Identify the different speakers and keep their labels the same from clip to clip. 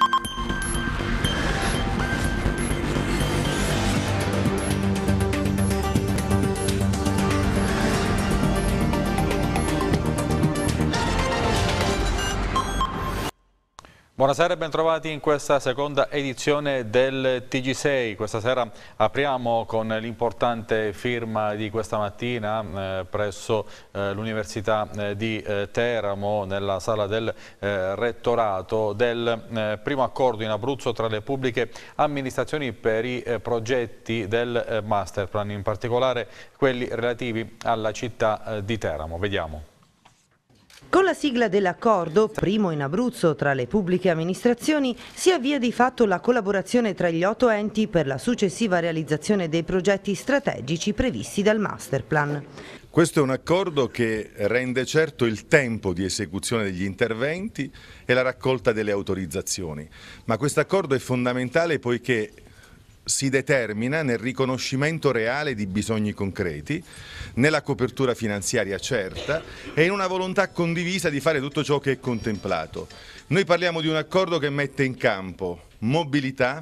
Speaker 1: Buonasera e bentrovati in questa seconda edizione del TG6. Questa sera apriamo con l'importante firma di questa mattina presso l'Università di Teramo, nella sala del Rettorato, del primo accordo in Abruzzo tra le pubbliche amministrazioni per i progetti del Masterplan, in particolare quelli relativi alla città di Teramo. Vediamo.
Speaker 2: Con la sigla dell'accordo, primo in Abruzzo tra le pubbliche amministrazioni, si avvia di fatto la collaborazione tra gli 8 enti per la successiva realizzazione dei progetti strategici previsti dal Masterplan.
Speaker 3: Questo è un accordo che rende certo il tempo di esecuzione degli interventi e la raccolta delle autorizzazioni, ma questo accordo è fondamentale poiché si determina nel riconoscimento reale di bisogni concreti, nella copertura finanziaria certa e in una volontà condivisa di fare tutto ciò che è contemplato. Noi parliamo di un accordo che mette in campo mobilità,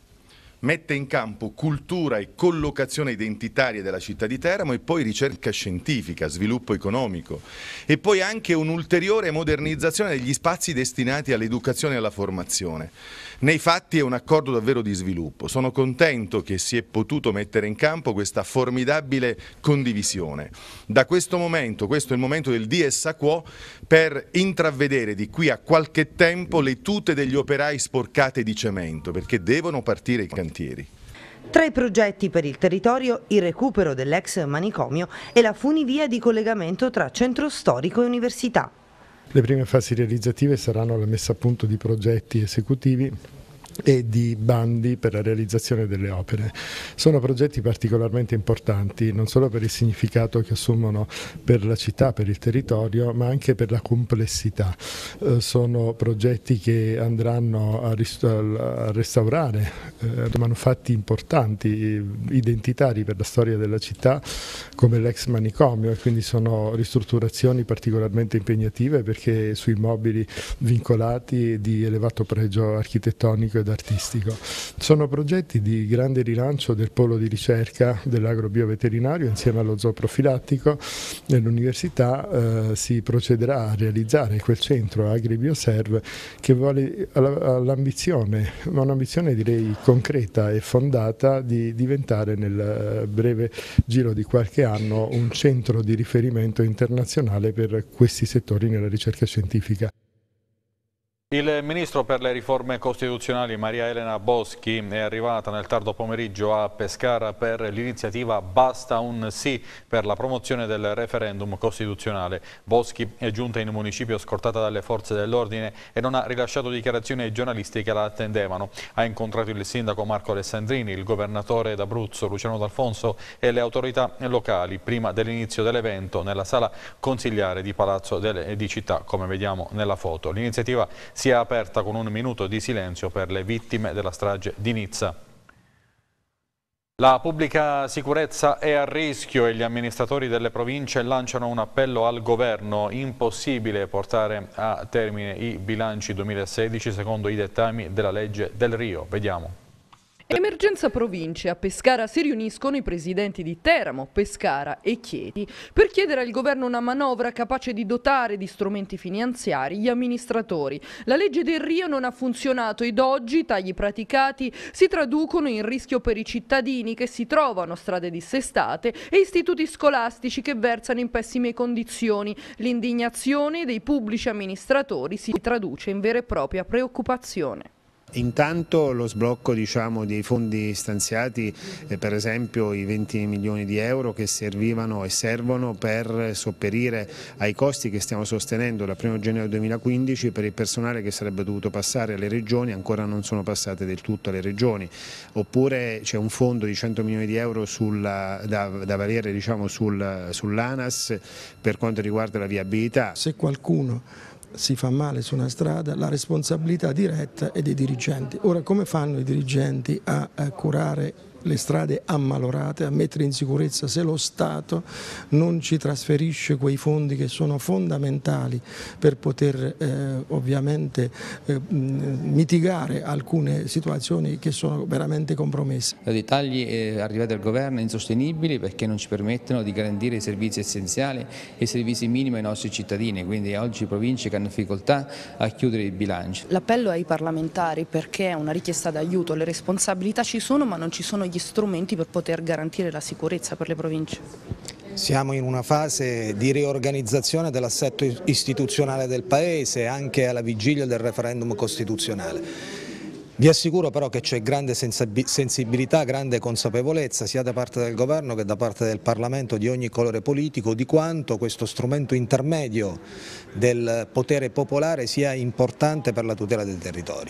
Speaker 3: mette in campo cultura e collocazione identitaria della città di Teramo e poi ricerca scientifica, sviluppo economico e poi anche un'ulteriore modernizzazione degli spazi destinati all'educazione e alla formazione. Nei fatti è un accordo davvero di sviluppo. Sono contento che si è potuto mettere in campo questa formidabile condivisione. Da questo è il momento del dies a quo per intravedere di qui a qualche tempo le tute degli operai sporcate di cemento, perché devono partire i cantieri.
Speaker 2: Tra i progetti per il territorio, il recupero dell'ex manicomio e la funivia di collegamento tra centro storico e università.
Speaker 4: Le prime fasi realizzative saranno la messa a punto di progetti esecutivi e di bandi per la realizzazione delle opere. Sono progetti particolarmente importanti non solo per il significato che assumono per la città, per il territorio, ma anche per la complessità. Sono progetti che andranno a restaurare manufatti importanti, identitari per la storia della città, come l'ex manicomio, e quindi sono ristrutturazioni particolarmente impegnative perché su immobili vincolati di elevato pregio architettonico ed artistico. Sono progetti di grande rilancio del polo di ricerca dell'agrobioveterinario insieme allo zooprofilattico. Nell'università si procederà a realizzare quel centro AgriBioServe che vuole l'ambizione, ma un'ambizione direi concreta e fondata di diventare nel breve giro di qualche anno un centro di riferimento internazionale per questi settori nella ricerca scientifica.
Speaker 1: Il Ministro per le riforme costituzionali Maria Elena Boschi è arrivata nel tardo pomeriggio a Pescara per l'iniziativa Basta un sì per la promozione del referendum costituzionale. Boschi è giunta in municipio scortata dalle forze dell'ordine e non ha rilasciato dichiarazioni ai giornalisti che la attendevano. Ha incontrato il sindaco Marco Alessandrini, il governatore d'Abruzzo Luciano D'Alfonso e le autorità locali prima dell'inizio dell'evento nella sala consigliare di Palazzo di Città, come vediamo nella foto. L'iniziativa si è aperta con un minuto di silenzio per le vittime della strage di Nizza. La pubblica sicurezza è a rischio e gli amministratori delle province lanciano un appello al governo. Impossibile portare a termine i bilanci 2016 secondo i dettami della legge del Rio. Vediamo.
Speaker 5: Emergenza province. A Pescara si riuniscono i presidenti di Teramo, Pescara e Chieti per chiedere al governo una manovra capace di dotare di strumenti finanziari gli amministratori. La legge del Rio non ha funzionato ed oggi i tagli praticati si traducono in rischio per i cittadini che si trovano strade dissestate e istituti scolastici che versano in pessime condizioni. L'indignazione dei pubblici amministratori si traduce in vera e propria preoccupazione.
Speaker 6: Intanto lo sblocco dei fondi stanziati, per esempio i 20 milioni di euro che servivano e servono per sopperire ai costi che stiamo sostenendo dal 1 gennaio 2015 per il personale che sarebbe dovuto passare alle regioni, ancora non sono passate del tutto alle regioni. Oppure c'è un fondo di 100 milioni di euro da valere sull'ANAS per quanto riguarda la viabilità.
Speaker 7: Se qualcuno si fa male su una strada, la responsabilità diretta è dei dirigenti. Ora, come fanno i dirigenti a curare le strade ammalorate, a mettere in sicurezza se lo Stato non ci trasferisce quei fondi che sono fondamentali per poter ovviamente mitigare alcune situazioni che sono veramente compromesse.
Speaker 8: I tagli arrivati dal governo insostenibili perché non ci permettono di garantire i servizi essenziali e i servizi minimi ai nostri cittadini, quindi oggi province che hanno difficoltà a chiudere i bilanci.
Speaker 9: L'appello ai parlamentari perché è una richiesta d'aiuto, le responsabilità ci sono ma non ci sono gli strumenti per poter garantire la sicurezza per le province.
Speaker 10: Siamo in una fase di riorganizzazione dell'assetto istituzionale del Paese anche alla vigilia del referendum costituzionale. Vi assicuro però che c'è grande sensibilità, grande consapevolezza sia da parte del Governo che da parte del Parlamento di ogni colore politico di quanto questo strumento intermedio del potere popolare sia importante per la tutela dei territori.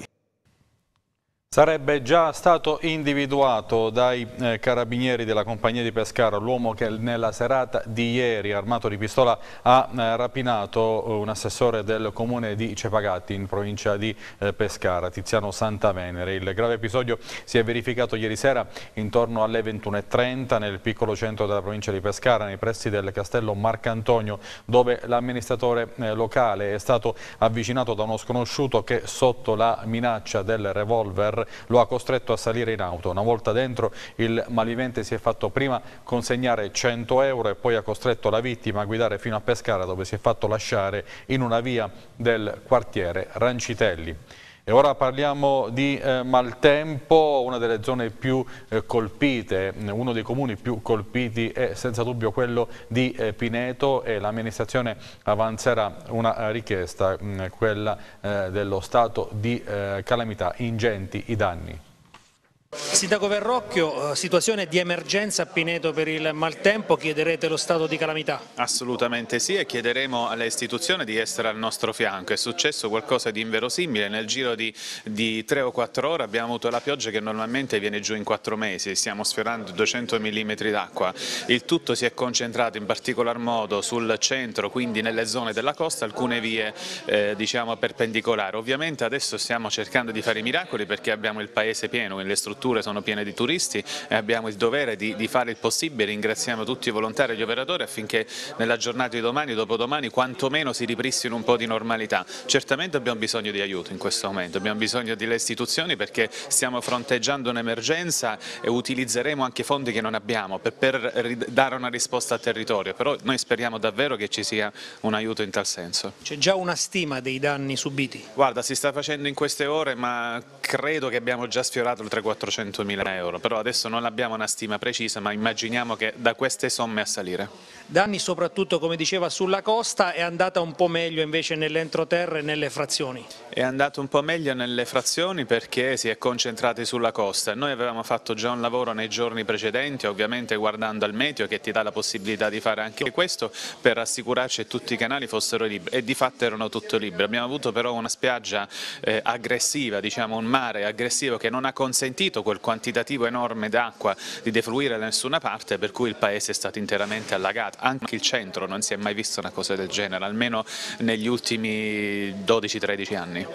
Speaker 1: Sarebbe già stato individuato dai carabinieri della compagnia di Pescara l'uomo che nella serata di ieri, armato di pistola, ha rapinato un assessore del comune di Cepagatti in provincia di Pescara, Tiziano Santavenere. Il grave episodio si è verificato ieri sera intorno alle 21:30 nel piccolo centro della provincia di Pescara, nei pressi del castello Marcantonio, dove l'amministratore locale è stato avvicinato da uno sconosciuto che, sotto la minaccia del revolver, lo ha costretto a salire in auto. Una volta dentro, il malvivente si è fatto prima consegnare 100 euro e poi ha costretto la vittima a guidare fino a Pescara, dove si è fatto lasciare in una via del quartiere Rancitelli. E ora parliamo di Maltempo, una delle zone più colpite, uno dei comuni più colpiti è senza dubbio quello di Pineto, e l'amministrazione avanzerà una richiesta, quella dello stato di calamità, ingenti i danni.
Speaker 11: Sindaco Verrocchio, situazione di emergenza a Pineto per il maltempo, chiederete lo stato di calamità?
Speaker 12: Assolutamente sì, e chiederemo alle istituzioni di essere al nostro fianco. È successo qualcosa di inverosimile, nel giro di 3 o 4 ore abbiamo avuto la pioggia che normalmente viene giù in 4 mesi, stiamo sfiorando 200 mm d'acqua. Il tutto si è concentrato in particolar modo sul centro, quindi nelle zone della costa, alcune vie diciamo perpendicolari. Ovviamente adesso stiamo cercando di fare i miracoli perché abbiamo il paese pieno, le strutture sono piene di turisti e abbiamo il dovere di fare il possibile. Ringraziamo tutti i volontari e gli operatori affinché nella giornata di domani e dopodomani quantomeno si ripristini un po' di normalità. Certamente abbiamo bisogno di aiuto in questo momento, abbiamo bisogno delle istituzioni perché stiamo fronteggiando un'emergenza e utilizzeremo anche fondi che non abbiamo per dare una risposta al territorio, però noi speriamo davvero che ci sia un aiuto in tal senso.
Speaker 11: C'è già una stima dei danni subiti?
Speaker 12: Guarda, si sta facendo in queste ore, ma credo che abbiamo già sfiorato il 300-400 mila euro, però adesso non abbiamo una stima precisa, ma immaginiamo che da queste somme a salire.
Speaker 11: Danni soprattutto, come diceva, sulla costa. È andata un po' meglio invece nell'entroterra e nelle frazioni?
Speaker 12: È andato un po' meglio nelle frazioni perché si è concentrati sulla costa. Noi avevamo fatto già un lavoro nei giorni precedenti, ovviamente guardando al meteo che ti dà la possibilità di fare anche questo, per assicurarci che tutti i canali fossero liberi, e di fatto erano tutti liberi. Abbiamo avuto però una spiaggia aggressiva, diciamo un mare aggressivo che non ha consentito quel quantitativo enorme d'acqua di defluire da nessuna parte, per cui il paese è stato interamente allagato. Anche il centro non si è mai visto una cosa del genere, almeno negli ultimi 12-13 anni.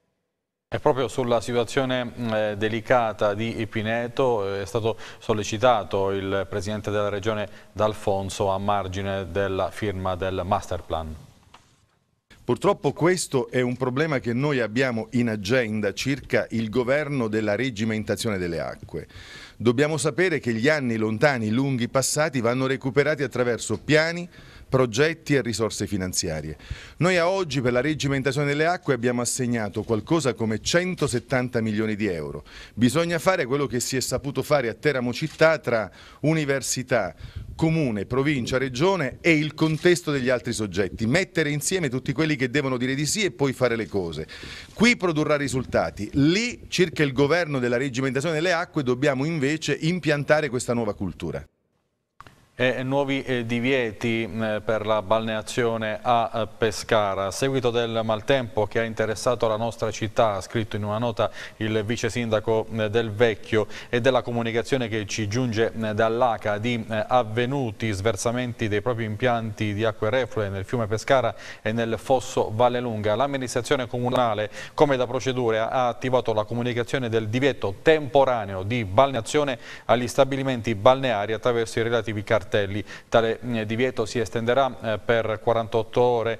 Speaker 1: E proprio sulla situazione delicata di Pineto è stato sollecitato il Presidente della Regione D'Alfonso a margine della firma del Masterplan.
Speaker 3: Purtroppo questo è un problema che noi abbiamo in agenda circa il governo della reggimentazione delle acque. Dobbiamo sapere che gli anni lontani, lunghi, passati vanno recuperati attraverso piani, progetti e risorse finanziarie. Noi a oggi per la reggimentazione delle acque abbiamo assegnato qualcosa come 170 milioni di euro. Bisogna fare quello che si è saputo fare a Teramo città tra università, comune, provincia, regione e il contesto degli altri soggetti. Mettere insieme tutti quelli che devono dire di sì e poi fare le cose. Qui produrrà risultati. Lì, circa il governo della reggimentazione delle acque, dobbiamo invece impiantare questa nuova cultura.
Speaker 1: E nuovi divieti per la balneazione a Pescara. A seguito del maltempo che ha interessato la nostra città, ha scritto in una nota il vice sindaco Del Vecchio, e della comunicazione che ci giunge dall'ACA di avvenuti sversamenti dei propri impianti di acque reflue nel fiume Pescara e nel fosso Vallelunga, l'amministrazione comunale, come da procedure, ha attivato la comunicazione del divieto temporaneo di balneazione agli stabilimenti balneari attraverso i relativi cartelli. Tale divieto si estenderà per le 48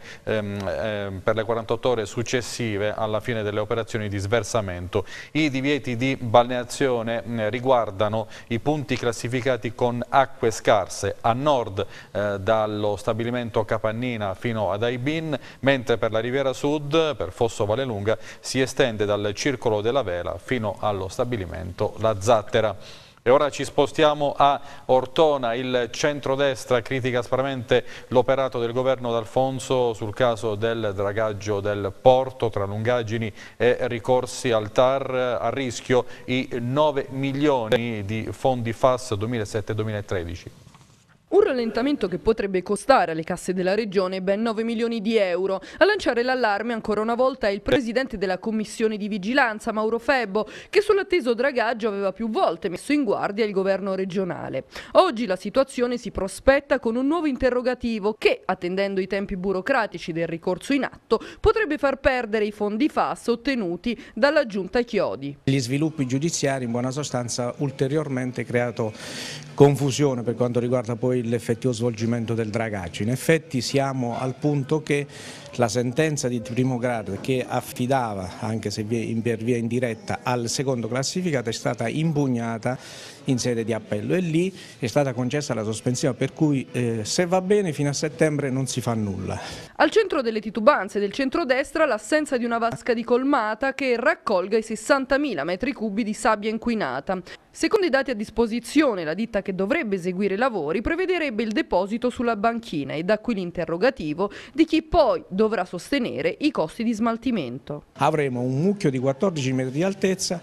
Speaker 1: ore successive alla fine delle operazioni di sversamento. I divieti di balneazione riguardano i punti classificati con acque scarse a nord dallo stabilimento Capannina fino ad Aibin, mentre per la Riviera Sud, per Fosso Vallelunga, si estende dal Circolo della Vela fino allo stabilimento La Zattera. E ora ci spostiamo a Ortona. Il centrodestra critica aspramente l'operato del governo D'Alfonso sul caso del dragaggio del porto, tra lungaggini e ricorsi al TAR, a rischio i 9 milioni di fondi FAS 2007-2013.
Speaker 5: Un rallentamento che potrebbe costare alle casse della regione ben 9 milioni di euro. A lanciare l'allarme ancora una volta è il presidente della commissione di vigilanza, Mauro Febbo, che sull'atteso dragaggio aveva più volte messo in guardia il governo regionale. Oggi la situazione si prospetta con un nuovo interrogativo che, attendendo i tempi burocratici del ricorso in atto, potrebbe far perdere i fondi FAS ottenuti dalla giunta Chiodi.
Speaker 13: Gli sviluppi giudiziari in buona sostanza ulteriormente creato confusione per quanto riguarda poi l'effettivo svolgimento del dragaggio. In effetti siamo al punto che la sentenza di primo grado che affidava, anche se per via indiretta, al secondo classificato è stata impugnata in sede di appello e lì è stata concessa la sospensiva, per cui se va bene fino a settembre non si fa nulla.
Speaker 5: Al centro delle titubanze del centrodestra l'assenza di una vasca di colmata che raccolga i 60.000 metri cubi di sabbia inquinata. Secondo i dati a disposizione, la ditta che dovrebbe eseguire i lavori prevederebbe il deposito sulla banchina, e da qui l'interrogativo di chi poi dovrà sostenere i costi di smaltimento.
Speaker 13: Avremo un mucchio di 14 metri di altezza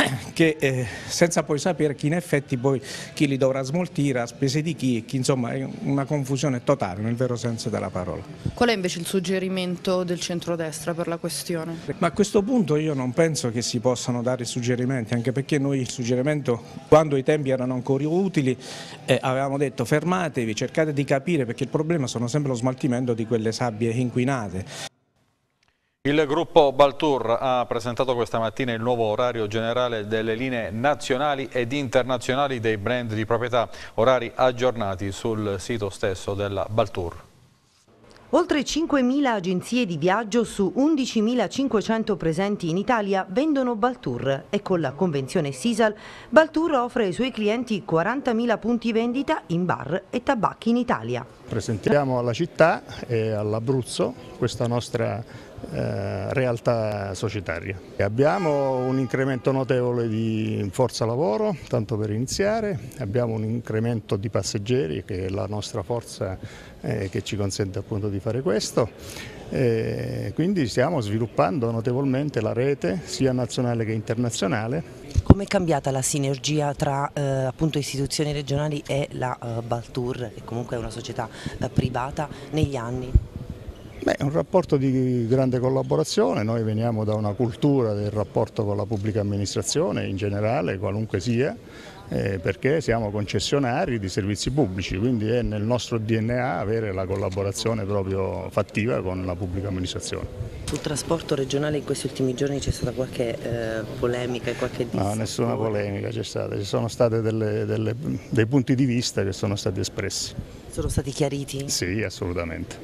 Speaker 13: che senza poi sapere chi in effetti poi chi li dovrà smaltire, a spese di chi, e chi, insomma è una confusione totale nel vero senso della parola.
Speaker 9: Qual è invece il suggerimento del centrodestra per la questione?
Speaker 13: Ma a questo punto io non penso che si possano dare suggerimenti, anche perché noi il suggerimento, quando i tempi erano ancora utili, avevamo detto fermatevi, cercate di capire, perché il problema sono sempre lo smaltimento di quelle sabbie inquinate.
Speaker 1: Il gruppo Baltour ha presentato questa mattina il nuovo orario generale delle linee nazionali ed internazionali dei brand di proprietà, orari aggiornati sul sito stesso della Baltour.
Speaker 2: Oltre 5.000 agenzie di viaggio su 11.500 presenti in Italia vendono Baltour e con la convenzione Sisal Baltour offre ai suoi clienti 40.000 punti vendita in bar e tabacchi in Italia.
Speaker 4: Presentiamo alla città e all'Abruzzo questa nostra realtà societaria. Abbiamo un incremento notevole di forza lavoro, tanto per iniziare, abbiamo un incremento di passeggeri che è la nostra forza che ci consente appunto di fare questo. Quindi stiamo sviluppando notevolmente la rete sia nazionale che internazionale.
Speaker 2: Come è cambiata la sinergia tra appunto istituzioni regionali e la Baltour, che comunque è una società privata, negli anni?
Speaker 4: Beh, è un rapporto di grande collaborazione, noi veniamo da una cultura del rapporto con la pubblica amministrazione in generale, qualunque sia, perché siamo concessionari di servizi pubblici, quindi è nel nostro DNA avere la collaborazione proprio fattiva con la pubblica amministrazione.
Speaker 2: Sul trasporto regionale in questi ultimi giorni c'è stata qualche polemica e qualche dissapore?
Speaker 4: No, nessuna polemica c'è stata, ci sono stati dei punti di vista che sono stati espressi.
Speaker 2: Sono stati chiariti?
Speaker 4: Sì, assolutamente.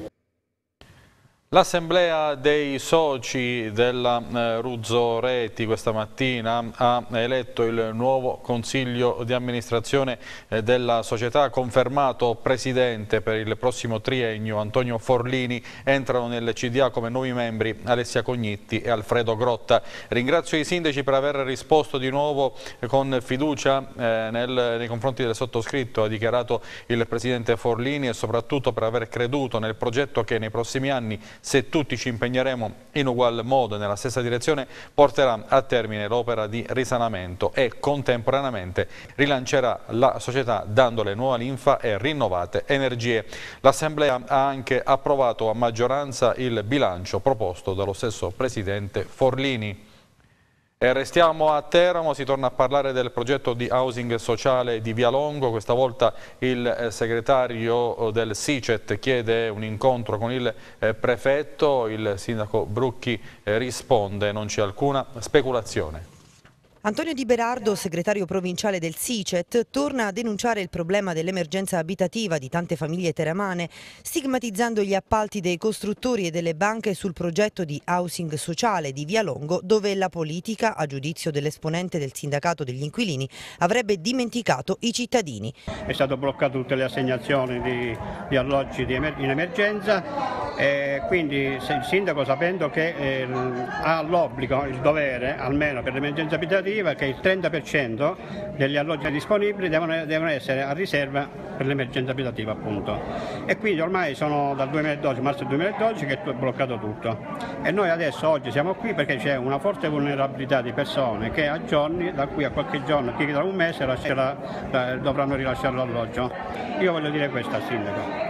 Speaker 1: L'assemblea dei soci della Ruzzo Reti questa mattina ha eletto il nuovo consiglio di amministrazione della società, confermato presidente per il prossimo triennio Antonio Forlini. Entrano nel CDA come nuovi membri Alessia Cognitti e Alfredo Grotta. Ringrazio i sindaci per aver risposto di nuovo con fiducia nei confronti del sottoscritto, ha dichiarato il presidente Forlini, e soprattutto per aver creduto nel progetto che nei prossimi anni se tutti ci impegneremo in ugual modo e nella stessa direzione, porterà a termine l'opera di risanamento e contemporaneamente rilancerà la società dandole nuova linfa e rinnovate energie. L'Assemblea ha anche approvato a maggioranza il bilancio proposto dallo stesso Presidente Forlini. E restiamo a Teramo, si torna a parlare del progetto di housing sociale di Via Longo. Questa volta il segretario del SICET chiede un incontro con il prefetto, il sindaco Brucchi risponde: non c'è alcuna speculazione.
Speaker 2: Antonio Di Berardo, segretario provinciale del SICET, torna a denunciare il problema dell'emergenza abitativa di tante famiglie teramane, stigmatizzando gli appalti dei costruttori e delle banche sul progetto di housing sociale di Via Longo, dove la politica, a giudizio dell'esponente del sindacato degli inquilini, avrebbe dimenticato i cittadini.
Speaker 14: È stato bloccato tutte le assegnazioni di alloggi in emergenza, e quindi il sindaco, sapendo che ha l'obbligo, il dovere, almeno per l'emergenza abitativa, che il 30% degli alloggi disponibili devono essere a riserva per l'emergenza abitativa, appunto. E quindi ormai sono dal 2012, marzo 2012, che è bloccato tutto. E noi adesso oggi siamo qui perché c'è una forte vulnerabilità di persone che a giorni, da qui a qualche giorno, qui da un mese, dovranno rilasciare l'alloggio. Io voglio dire questo al sindaco.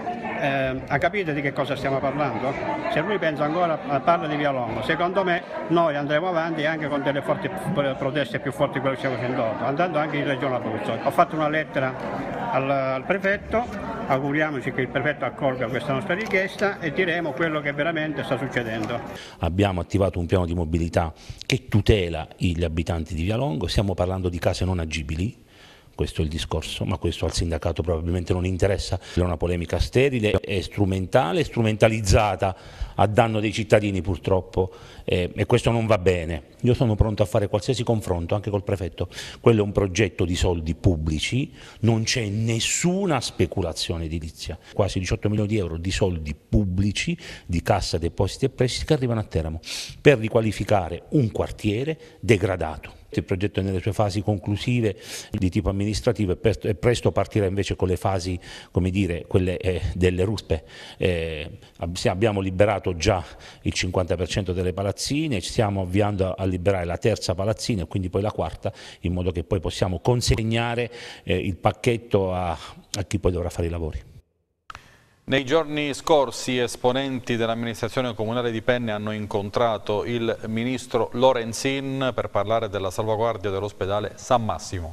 Speaker 14: Ha capito di che cosa stiamo parlando? Se lui pensa ancora, parla di Via Longo, secondo me noi andremo avanti anche con delle forti proteste più forti di quello che stiamo facendo oggi, andando anche in Regione Abruzzo. Ho fatto una lettera al prefetto, auguriamoci che il prefetto accolga questa nostra richiesta e diremo quello che veramente sta succedendo.
Speaker 15: Abbiamo attivato un piano di mobilità che tutela gli abitanti di Via Longo, stiamo parlando di case non agibili. Questo è il discorso, ma questo al sindacato probabilmente non interessa. È una polemica sterile e strumentale, strumentalizzata a danno dei cittadini purtroppo, e questo non va bene. Io sono pronto a fare qualsiasi confronto, anche col prefetto. Quello è un progetto di soldi pubblici, non c'è nessuna speculazione edilizia. Quasi 18 milioni di euro di soldi pubblici, di Cassa Depositi e Prestiti, che arrivano a Teramo per riqualificare un quartiere degradato. Il progetto è nelle sue fasi conclusive di tipo amministrativo e presto partirà invece con le fasi, come dire, quelle delle ruspe. Abbiamo liberato già il 50% delle palazzine, ci stiamo avviando a liberare la terza palazzina e quindi poi la quarta, in modo che poi possiamo consegnare il pacchetto a chi poi dovrà fare i lavori.
Speaker 1: Nei giorni scorsi esponenti dell'amministrazione comunale di Penne hanno incontrato il ministro Lorenzin per parlare della salvaguardia dell'ospedale San Massimo.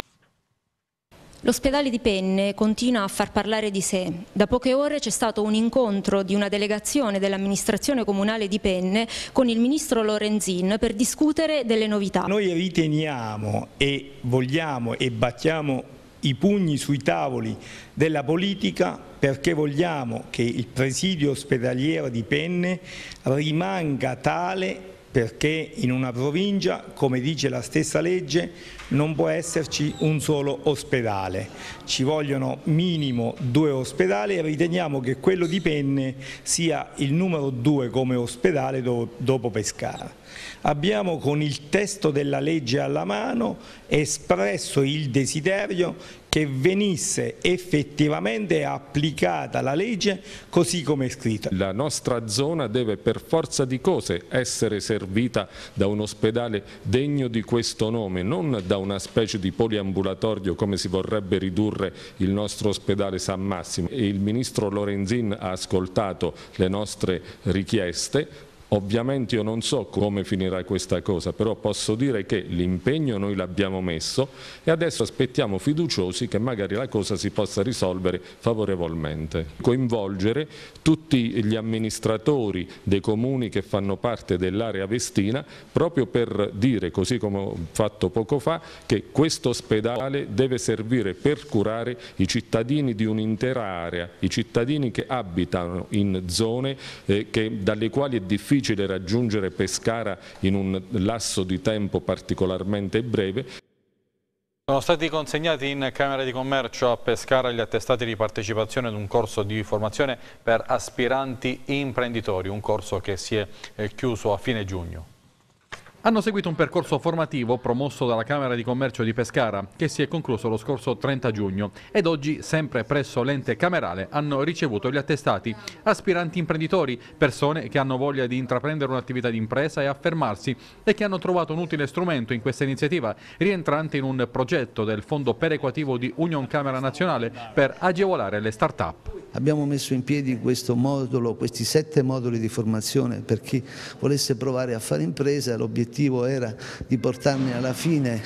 Speaker 16: L'ospedale di Penne continua a far parlare di sé. Da poche ore c'è stato un incontro di una delegazione dell'amministrazione comunale di Penne con il ministro Lorenzin per discutere delle novità.
Speaker 17: Noi riteniamo e vogliamo e battiamo i pugni sui tavoli della politica perché vogliamo che il presidio ospedaliero di Penne rimanga tale, perché in una provincia, come dice la stessa legge, non può esserci un solo ospedale. Ci vogliono minimo 2 ospedali e riteniamo che quello di Penne sia il numero 2 come ospedale dopo Pescara. Abbiamo, con il testo della legge alla mano, espresso il desiderio che venisse effettivamente applicata la legge così come è scritta.
Speaker 18: La nostra zona deve per forza di cose essere servita da un ospedale degno di questo nome, non da una specie di poliambulatorio come si vorrebbe ridurre il nostro ospedale San Massimo. E il ministro Lorenzin ha ascoltato le nostre richieste. Ovviamente io non so come finirà questa cosa, però posso dire che l'impegno noi l'abbiamo messo e adesso aspettiamo fiduciosi che magari la cosa si possa risolvere favorevolmente. Coinvolgere tutti gli amministratori dei comuni che fanno parte dell'area vestina proprio per dire, così come ho fatto poco fa, che questo ospedale deve servire per curare i cittadini di un'intera area, i cittadini che abitano in zone dalle quali è difficile raggiungere Pescara in un lasso di tempo particolarmente breve.
Speaker 1: Sono stati consegnati in Camera di Commercio a Pescara gli attestati di partecipazione ad un corso di formazione per aspiranti imprenditori, un corso che si è chiuso a fine giugno. Hanno seguito un percorso formativo promosso dalla Camera di Commercio di Pescara che si è concluso lo scorso 30 giugno ed oggi, sempre presso l'ente camerale, hanno ricevuto gli attestati aspiranti imprenditori, persone che hanno voglia di intraprendere un'attività di impresa e affermarsi e che hanno trovato un utile strumento in questa iniziativa rientrante in un progetto del Fondo Perequativo di Union Camera Nazionale per agevolare le start-up.
Speaker 19: Abbiamo messo in piedi questo modulo, questi 7 moduli di formazione per chi volesse provare a fare impresa. L'obiettivo era di portarne alla fine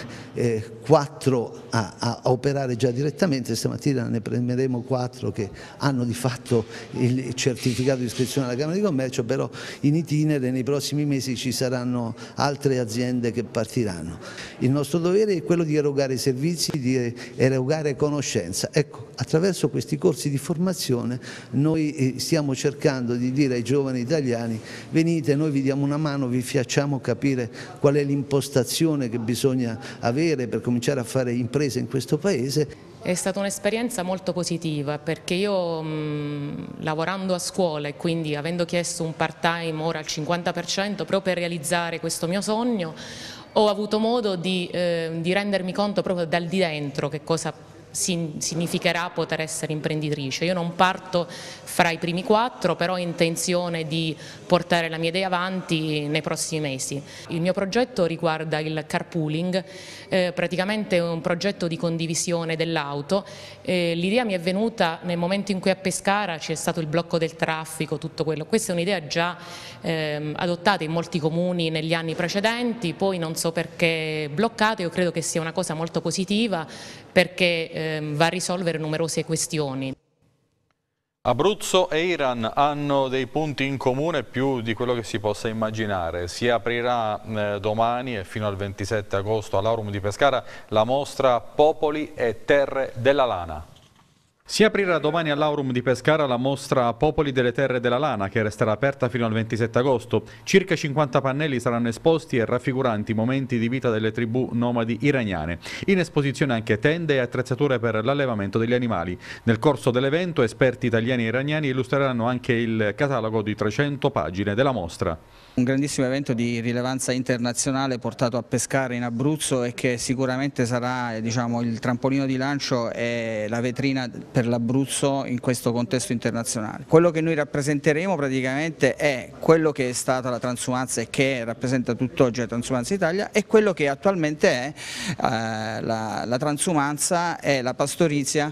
Speaker 19: 4 a operare già direttamente. Stamattina ne prenderemo 4 che hanno di fatto il certificato di iscrizione alla Camera di Commercio, però in itinere nei prossimi mesi ci saranno altre aziende che partiranno. Il nostro dovere è quello di erogare servizi, di erogare conoscenza. Ecco, attraverso questi corsi di formazione noi stiamo cercando di dire ai giovani italiani: venite, noi vi diamo una mano, vi facciamo capire qual è l'impostazione che bisogna avere per cominciare a fare imprese in questo Paese.
Speaker 20: È stata un'esperienza molto positiva perché io lavorando a scuola e quindi avendo chiesto un part-time ora al 50% proprio per realizzare questo mio sogno, ho avuto modo di rendermi conto proprio dal di dentro che cosa significherà poter essere imprenditrice. Io non parto fra i primi 4, però ho intenzione di portare la mia idea avanti nei prossimi mesi. Il mio progetto riguarda il carpooling, praticamente è un progetto di condivisione dell'auto. L'idea mi è venuta nel momento in cui a Pescara c'è stato il blocco del traffico, tutto quello. Questa è un'idea già adottata in molti comuni negli anni precedenti, poi non so perché bloccata. Io credo che sia una cosa molto positiva perché va a risolvere numerose questioni.
Speaker 1: Abruzzo e Iran hanno dei punti in comune più di quello che si possa immaginare. Si aprirà domani e fino al 27 agosto all'Aurum di Pescara la mostra Popoli e Terre della Lana. Si aprirà domani all'Aurum di Pescara la mostra Popoli delle Terre della Lana, che resterà aperta fino al 27 agosto. Circa 50 pannelli saranno esposti e raffiguranti momenti di vita delle tribù nomadi iraniane. In esposizione anche tende e attrezzature per l'allevamento degli animali. Nel corso dell'evento esperti italiani e iraniani illustreranno anche il catalogo di 300 pagine della mostra.
Speaker 21: Un grandissimo evento di rilevanza internazionale portato a Pescara in Abruzzo e che sicuramente sarà, diciamo, il trampolino di lancio e la vetrina per l'Abruzzo in questo contesto internazionale. Quello che noi rappresenteremo praticamente è quello che è stata la transumanza e che rappresenta tutt'oggi la transumanza Italia e quello che attualmente è la transumanza e la pastorizia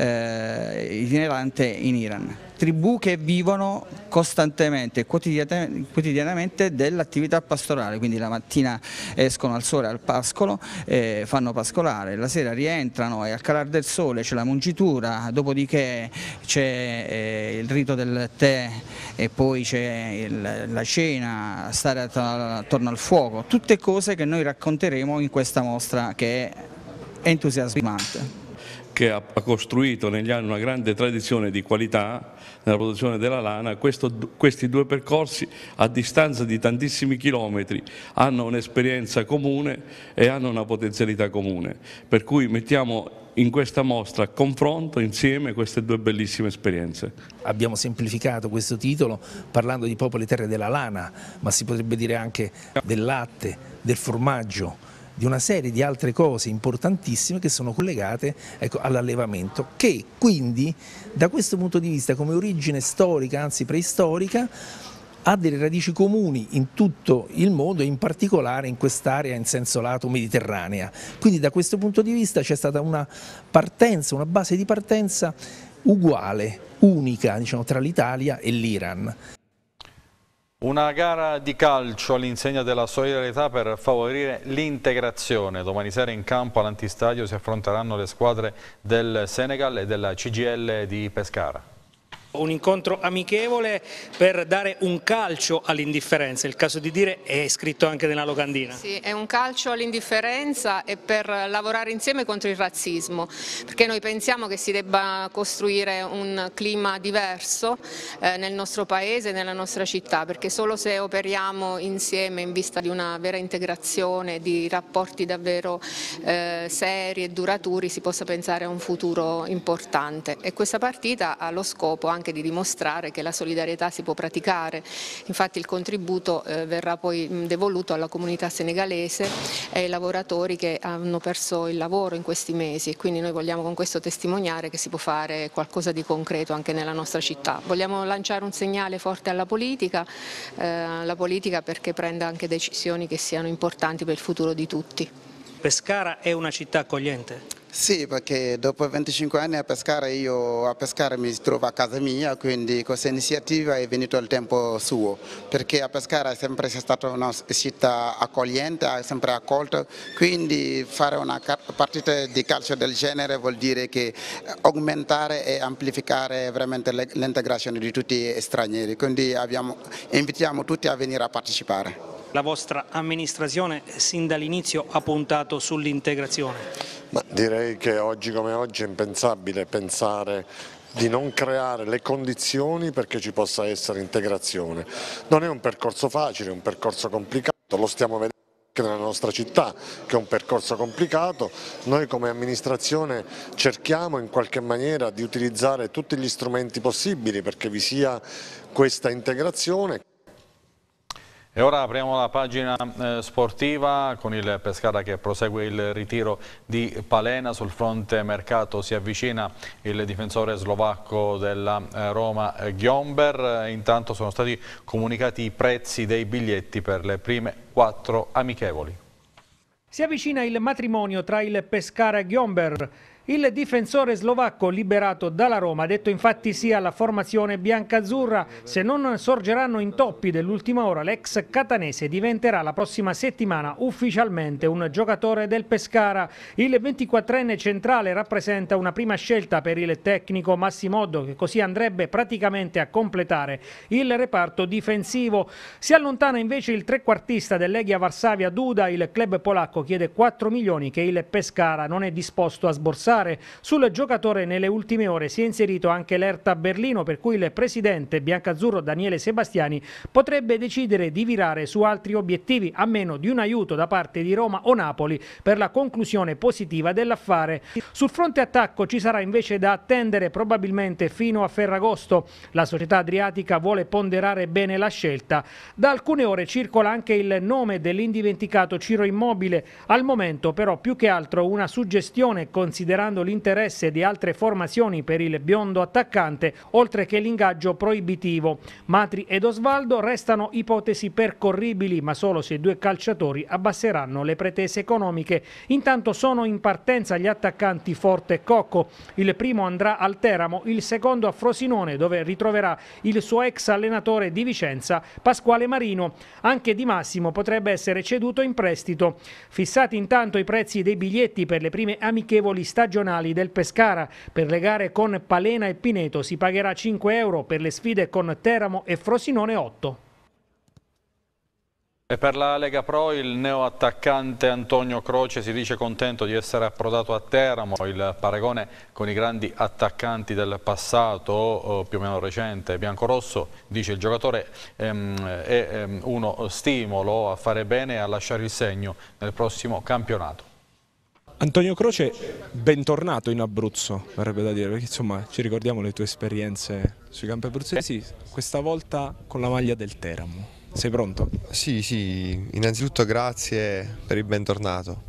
Speaker 21: itinerante in Iran. Tribù che vivono costantemente, quotidianamente dell'attività pastorale, quindi la mattina escono al sole al pascolo, fanno pascolare, la sera rientrano e al calar del sole c'è la mungitura, dopodiché c'è il rito del tè e poi c'è la cena, stare attorno al fuoco, tutte cose che noi racconteremo in questa mostra che è entusiasmante.
Speaker 22: Che ha costruito negli anni una grande tradizione di qualità nella produzione della lana. Questi 2 percorsi a distanza di tantissimi chilometri hanno un'esperienza comune e hanno una potenzialità comune, per cui mettiamo in questa mostra a confronto insieme queste 2 bellissime esperienze.
Speaker 23: Abbiamo semplificato questo titolo parlando di Popoli e Terre della Lana, ma si potrebbe dire anche del latte, del formaggio, di una serie di altre cose importantissime che sono collegate, ecco, all'allevamento, che quindi da questo punto di vista come origine storica, anzi preistorica, ha delle radici comuni in tutto il mondo e in particolare in quest'area in senso lato mediterranea. Quindi da questo punto di vista c'è stata una partenza, una base di partenza uguale, unica, diciamo, tra l'Italia e l'Iran.
Speaker 1: Una gara di calcio all'insegna della solidarietà per favorire l'integrazione. Domani sera in campo all'Antistadio si affronteranno le squadre del Senegal e della CGIL di Pescara.
Speaker 11: Un incontro amichevole per dare un calcio all'indifferenza, il caso di dire, è scritto anche nella locandina.
Speaker 24: Sì, è un calcio all'indifferenza e per lavorare insieme contro il razzismo, perché noi pensiamo che si debba costruire un clima diverso nel nostro paese, nella nostra città, perché solo se operiamo insieme in vista di una vera integrazione, di rapporti davvero seri e duraturi, si possa pensare a un futuro importante. E questa partita ha lo scopo anche anche di dimostrare che la solidarietà si può praticare. Infatti il contributo verrà poi devoluto alla comunità senegalese e ai lavoratori che hanno perso il lavoro in questi mesi, e quindi noi vogliamo con questo testimoniare che si può fare qualcosa di concreto anche nella nostra città. Vogliamo lanciare un segnale forte alla politica perché prenda anche decisioni che siano importanti per il futuro di tutti.
Speaker 11: Pescara è una città accogliente?
Speaker 6: Sì, perché dopo 25 anni a Pescara mi trovo a casa mia, quindi questa iniziativa è venuta al tempo suo, perché a Pescara è sempre stata una città accogliente, ha sempre accolto, quindi fare una partita di calcio del genere vuol dire che aumentare e amplificare veramente l'integrazione di tutti gli stranieri, quindi invitiamo tutti a venire a partecipare.
Speaker 11: La vostra amministrazione sin dall'inizio ha puntato sull'integrazione?
Speaker 7: Ma direi che oggi come oggi è impensabile pensare di non creare le condizioni perché ci possa essere integrazione. Non è un percorso facile, è un percorso complicato, lo stiamo vedendo anche nella nostra città che è un percorso complicato. Noi come amministrazione cerchiamo in qualche maniera di utilizzare tutti gli strumenti possibili perché vi sia questa integrazione.
Speaker 1: E ora apriamo la pagina sportiva con il Pescara che prosegue il ritiro di Palena. Sul fronte mercato si avvicina il difensore slovacco della Roma Gyomber. Intanto sono stati comunicati i prezzi dei biglietti per le prime 4 amichevoli.
Speaker 5: Si avvicina il matrimonio tra il Pescara e Gyomber. Il difensore slovacco liberato dalla Roma ha detto infatti sì alla formazione biancazzurra. Se non sorgeranno intoppi dell'ultima ora, l'ex catanese diventerà la prossima settimana ufficialmente un giocatore del Pescara. Il 24enne centrale rappresenta una prima scelta per il tecnico Massimoddo, che così andrebbe praticamente a completare il reparto difensivo. Si allontana invece il trequartista del Legia Varsavia Duda. Il club polacco chiede 4 milioni che il Pescara non è disposto a sborsare. Sul giocatore nelle ultime ore si è inserito anche l'Hertha Berlino, per cui il presidente biancazzurro Daniele Sebastiani potrebbe decidere di virare su altri obiettivi a meno di un aiuto da parte di Roma o Napoli per la conclusione positiva dell'affare. Sul fronte attacco ci sarà invece da attendere probabilmente fino a Ferragosto. La società adriatica vuole ponderare bene la scelta. Da alcune ore circola anche il nome dell'indimenticato Ciro Immobile, al momento però più che altro una suggestione considerando l'interesse di altre formazioni per il biondo attaccante, oltre che l'ingaggio proibitivo. Matri ed Osvaldo restano ipotesi percorribili, ma solo se i due calciatori abbasseranno le pretese economiche. Intanto sono in partenza gli attaccanti Forte e Cocco. Il primo andrà al Teramo, il secondo a Frosinone, dove ritroverà il suo ex allenatore di Vicenza, Pasquale Marino. Anche Di Massimo potrebbe essere ceduto in prestito. Fissati intanto i prezzi dei biglietti per le prime amichevoli stagionali del Pescara. Per le gare con Palena e Pineto si pagherà 5 euro, per le sfide con Teramo e Frosinone 8.
Speaker 1: E per la Lega Pro il neoattaccante Antonio Croce si dice contento di essere approdato a Teramo. Il paragone con i grandi attaccanti del passato, più o meno recente, biancorosso, dice il giocatore, è uno stimolo a fare bene e a lasciare il segno nel prossimo campionato.
Speaker 8: Antonio Croce, bentornato in Abruzzo, verrebbe da dire, perché insomma ci ricordiamo le tue esperienze sui campi abruzzesi, questa volta con la maglia del Teramo. Sei pronto?
Speaker 10: Sì, innanzitutto grazie per il bentornato.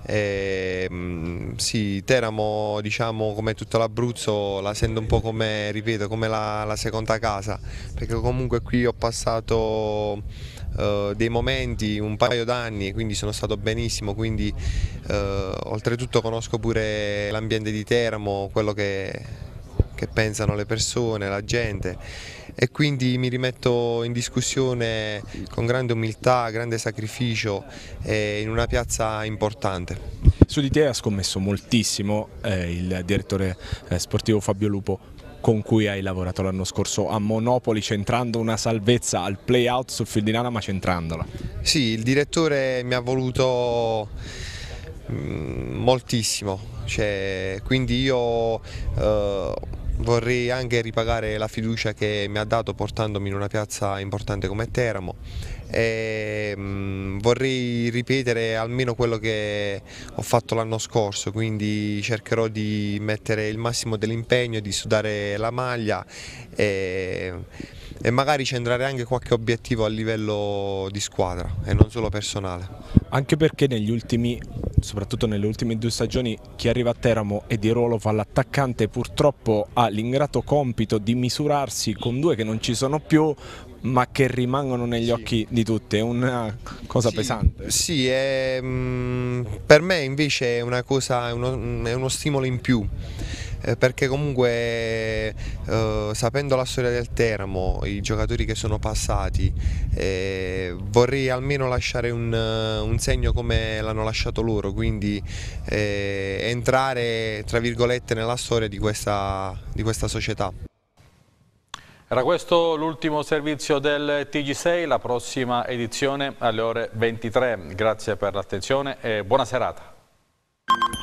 Speaker 10: Sì, Teramo, diciamo, come tutto l'Abruzzo, la sento un po' come, ripeto, come la seconda casa, perché comunque qui ho passato dei momenti, un paio d'anni, quindi sono stato benissimo, quindi oltretutto conosco pure l'ambiente di Teramo, quello che pensano le persone, la gente, e quindi mi rimetto in discussione con grande umiltà, grande sacrificio in una piazza importante.
Speaker 8: Su di te ha scommesso moltissimo il direttore sportivo Fabio Lupo, con cui hai lavorato l'anno scorso a Monopoli, centrando una salvezza al play-out sul Fildinana, ma centrandola.
Speaker 10: Sì, il direttore mi ha voluto moltissimo, quindi io vorrei anche ripagare la fiducia che mi ha dato portandomi in una piazza importante come Teramo e vorrei ripetere almeno quello che ho fatto l'anno scorso, quindi cercherò di mettere il massimo dell'impegno, di sudare la maglia e magari centrare anche qualche obiettivo a livello di squadra e non solo personale.
Speaker 8: Anche perché soprattutto nelle ultime 2 stagioni, chi arriva a Teramo e di ruolo fa l'attaccante purtroppo ha l'ingrato compito di misurarsi con 2 che non ci sono più, ma che rimangono negli occhi di tutti, è una cosa pesante.
Speaker 10: Sì, per me invece è una cosa, è uno stimolo in più. Perché comunque sapendo la storia del Teramo, i giocatori che sono passati, vorrei almeno lasciare un segno come l'hanno lasciato loro, quindi entrare tra virgolette nella storia di questa società.
Speaker 1: Era questo l'ultimo servizio del TG6, la prossima edizione alle ore 23. Grazie per l'attenzione e buona serata.